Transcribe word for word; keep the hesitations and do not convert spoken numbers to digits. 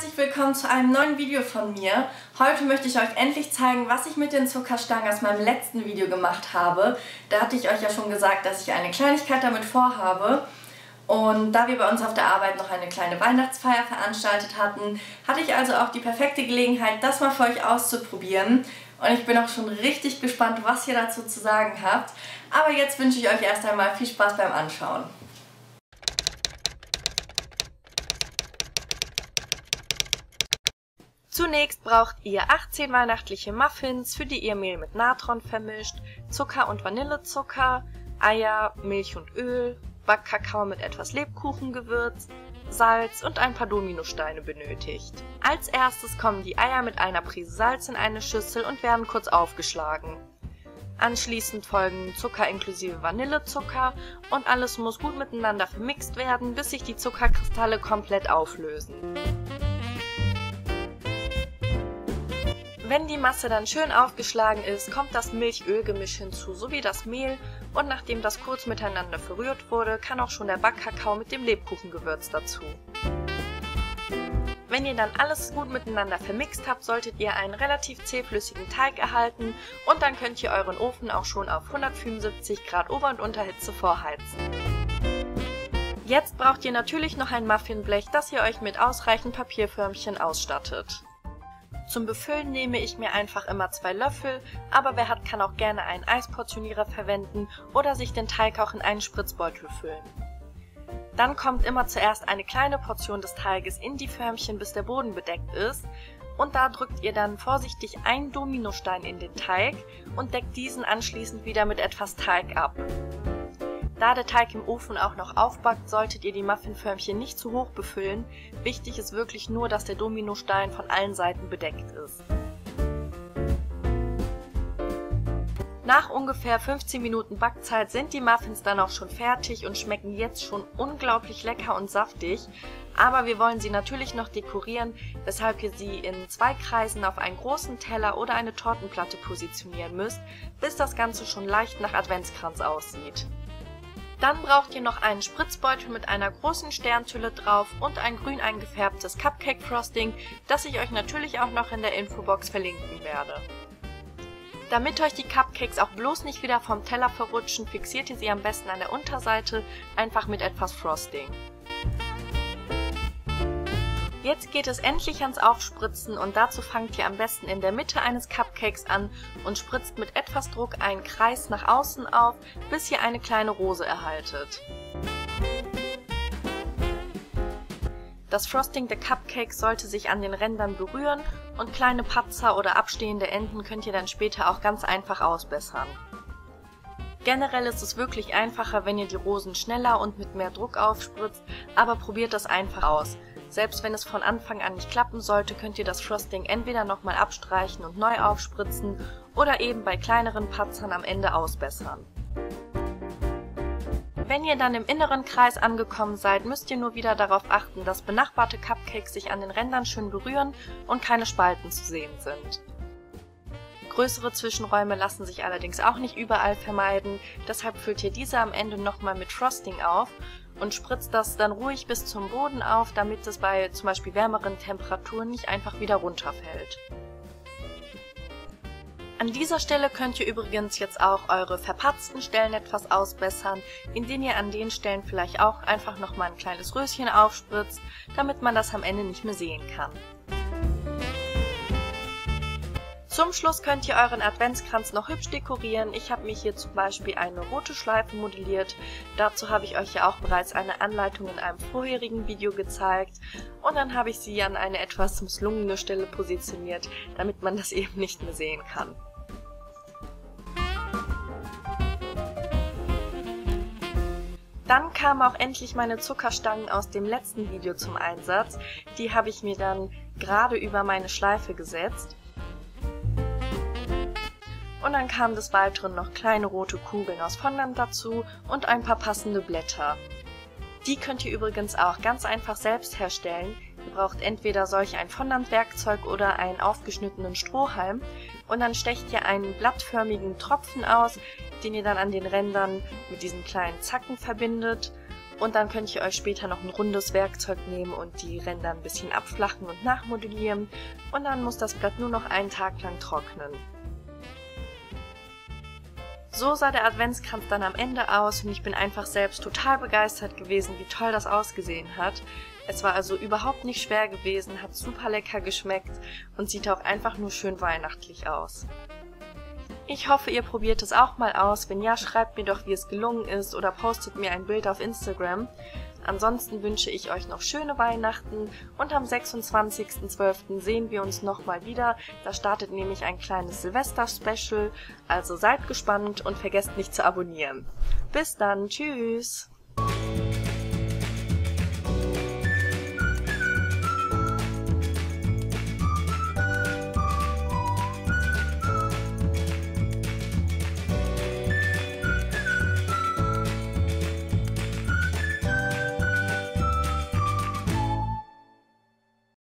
herzlich willkommen zu einem neuen Video von mir. Heute möchte ich euch endlich zeigen, was ich mit den Zuckerstangen aus meinem letzten Video gemacht habe. Da hatte ich euch ja schon gesagt, dass ich eine Kleinigkeit damit vorhabe. Und da wir bei uns auf der Arbeit noch eine kleine Weihnachtsfeier veranstaltet hatten, hatte ich also auch die perfekte Gelegenheit, das mal für euch auszuprobieren. Und ich bin auch schon richtig gespannt, was ihr dazu zu sagen habt. Aber jetzt wünsche ich euch erst einmal viel Spaß beim Anschauen. Zunächst braucht ihr achtzehn weihnachtliche Muffins, für die ihr Mehl mit Natron vermischt, Zucker und Vanillezucker, Eier, Milch und Öl, Backkakao mit etwas Lebkuchengewürz, Salz und ein paar Dominosteine benötigt. Als erstes kommen die Eier mit einer Prise Salz in eine Schüssel und werden kurz aufgeschlagen. Anschließend folgen Zucker inklusive Vanillezucker und alles muss gut miteinander vermixt werden, bis sich die Zuckerkristalle komplett auflösen. Wenn die Masse dann schön aufgeschlagen ist, kommt das Milch-Öl-Gemisch hinzu, sowie das Mehl, und nachdem das kurz miteinander verrührt wurde, kann auch schon der Backkakao mit dem Lebkuchengewürz dazu. Wenn ihr dann alles gut miteinander vermixt habt, solltet ihr einen relativ zähflüssigen Teig erhalten und dann könnt ihr euren Ofen auch schon auf hundertfünfundsiebzig Grad Ober- und Unterhitze vorheizen. Jetzt braucht ihr natürlich noch ein Muffinblech, das ihr euch mit ausreichend Papierförmchen ausstattet. Zum Befüllen nehme ich mir einfach immer zwei Löffel, aber wer hat, kann auch gerne einen Eisportionierer verwenden oder sich den Teig auch in einen Spritzbeutel füllen. Dann kommt immer zuerst eine kleine Portion des Teiges in die Förmchen, bis der Boden bedeckt ist, und da drückt ihr dann vorsichtig einen Dominostein in den Teig und deckt diesen anschließend wieder mit etwas Teig ab. Da der Teig im Ofen auch noch aufbackt, solltet ihr die Muffinförmchen nicht zu hoch befüllen. Wichtig ist wirklich nur, dass der Dominostein von allen Seiten bedeckt ist. Nach ungefähr fünfzehn Minuten Backzeit sind die Muffins dann auch schon fertig und schmecken jetzt schon unglaublich lecker und saftig. Aber wir wollen sie natürlich noch dekorieren, weshalb ihr sie in zwei Kreisen auf einen großen Teller oder eine Tortenplatte positionieren müsst, bis das Ganze schon leicht nach Adventskranz aussieht. Dann braucht ihr noch einen Spritzbeutel mit einer großen Sterntülle drauf und ein grün eingefärbtes Cupcake-Frosting, das ich euch natürlich auch noch in der Infobox verlinken werde. Damit euch die Cupcakes auch bloß nicht wieder vom Teller verrutschen, fixiert ihr sie am besten an der Unterseite einfach mit etwas Frosting. Jetzt geht es endlich ans Aufspritzen und dazu fangt ihr am besten in der Mitte eines Cupcakes an und spritzt mit etwas Druck einen Kreis nach außen auf, bis ihr eine kleine Rose erhaltet. Das Frosting der Cupcakes sollte sich an den Rändern berühren und kleine Patzer oder abstehende Enden könnt ihr dann später auch ganz einfach ausbessern. Generell ist es wirklich einfacher, wenn ihr die Rosen schneller und mit mehr Druck aufspritzt, aber probiert das einfach aus. Selbst wenn es von Anfang an nicht klappen sollte, könnt ihr das Frosting entweder nochmal abstreichen und neu aufspritzen oder eben bei kleineren Patzern am Ende ausbessern. Wenn ihr dann im inneren Kreis angekommen seid, müsst ihr nur wieder darauf achten, dass benachbarte Cupcakes sich an den Rändern schön berühren und keine Spalten zu sehen sind. Größere Zwischenräume lassen sich allerdings auch nicht überall vermeiden, deshalb füllt ihr diese am Ende nochmal mit Frosting auf und spritzt das dann ruhig bis zum Boden auf, damit es bei zum Beispiel wärmeren Temperaturen nicht einfach wieder runterfällt. An dieser Stelle könnt ihr übrigens jetzt auch eure verpatzten Stellen etwas ausbessern, indem ihr an den Stellen vielleicht auch einfach nochmal ein kleines Röschen aufspritzt, damit man das am Ende nicht mehr sehen kann. Zum Schluss könnt ihr euren Adventskranz noch hübsch dekorieren. Ich habe mir hier zum Beispiel eine rote Schleife modelliert. Dazu habe ich euch ja auch bereits eine Anleitung in einem vorherigen Video gezeigt. Und dann habe ich sie an eine etwas misslungene Stelle positioniert, damit man das eben nicht mehr sehen kann. Dann kamen auch endlich meine Zuckerstangen aus dem letzten Video zum Einsatz. Die habe ich mir dann gerade über meine Schleife gesetzt. Und dann kamen des Weiteren noch kleine rote Kugeln aus Fondant dazu und ein paar passende Blätter. Die könnt ihr übrigens auch ganz einfach selbst herstellen. Ihr braucht entweder solch ein Fondant-Werkzeug oder einen aufgeschnittenen Strohhalm und dann stecht ihr einen blattförmigen Tropfen aus, den ihr dann an den Rändern mit diesen kleinen Zacken verbindet Und dann könnt ihr euch später noch ein rundes Werkzeug nehmen und die Ränder ein bisschen abflachen und nachmodellieren. Und dann muss das Blatt nur noch einen Tag lang trocknen. So sah der Adventskranz dann am Ende aus und ich bin einfach selbst total begeistert gewesen, wie toll das ausgesehen hat. Es war also überhaupt nicht schwer gewesen, hat super lecker geschmeckt und sieht auch einfach nur schön weihnachtlich aus. Ich hoffe, ihr probiert es auch mal aus. Wenn ja, schreibt mir doch, wie es gelungen ist oder postet mir ein Bild auf Instagram. Ansonsten wünsche ich euch noch schöne Weihnachten und am sechsundzwanzigsten zwölften sehen wir uns nochmal wieder. Da startet nämlich ein kleines Silvester-Special, also seid gespannt und vergesst nicht zu abonnieren. Bis dann, tschüss!